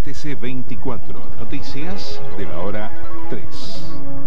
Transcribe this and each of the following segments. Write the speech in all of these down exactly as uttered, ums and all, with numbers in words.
T C veinticuatro, noticias de la hora tres.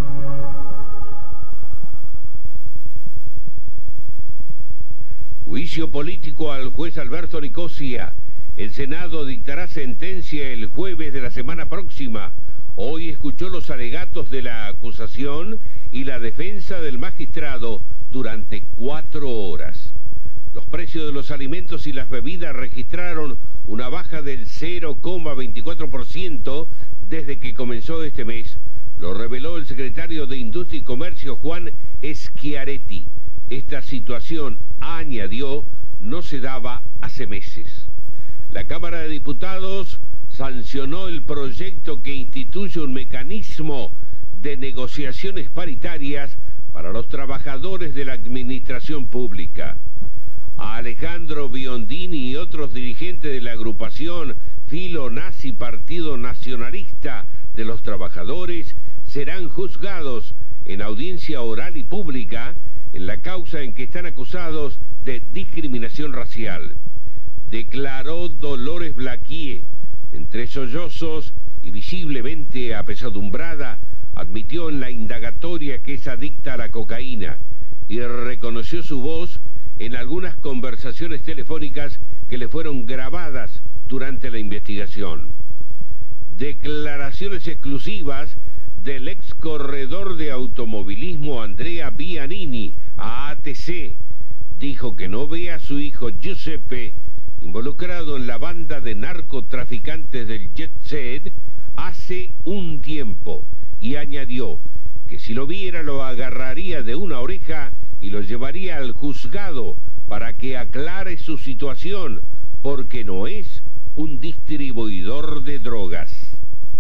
Juicio político al juez Alberto Nicosia. El Senado dictará sentencia el jueves de la semana próxima. Hoy escuchó los alegatos de la acusación y la defensa del magistrado durante cuatro horas. Los precios de los alimentos y las bebidas registraron una baja del cero coma veinticuatro por ciento desde que comenzó este mes. Lo reveló el secretario de Industria y Comercio, Juan Schiaretti. Esta situación, añadió, no se daba hace meses. La Cámara de Diputados sancionó el proyecto que instituye un mecanismo de negociaciones paritarias para los trabajadores de la administración pública. A Alejandro Biondini y otros dirigentes de la agrupación Filo Nazi Partido Nacionalista de los Trabajadores serán juzgados en audiencia oral y pública en la causa en que están acusados de discriminación racial. Declaró Dolores Blaquier, entre sollozos y visiblemente apesadumbrada, admitió en la indagatoria que es adicta a la cocaína y reconoció su voz en algunas conversaciones telefónicas que le fueron grabadas durante la investigación. Declaraciones exclusivas del ex corredor de automovilismo Andrea Bianini a A T C. Dijo que no ve a su hijo Giuseppe involucrado en la banda de narcotraficantes del Jet Set hace un tiempo y añadió que si lo viera lo agarraría de una oreja y lo llevaría al juzgado para que aclare su situación, porque no es un distribuidor de drogas.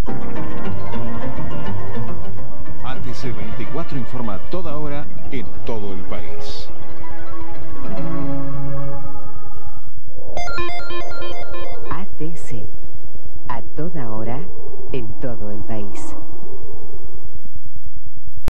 A T C veinticuatro informa a toda hora en todo el país. A T C, a toda hora en todo el país.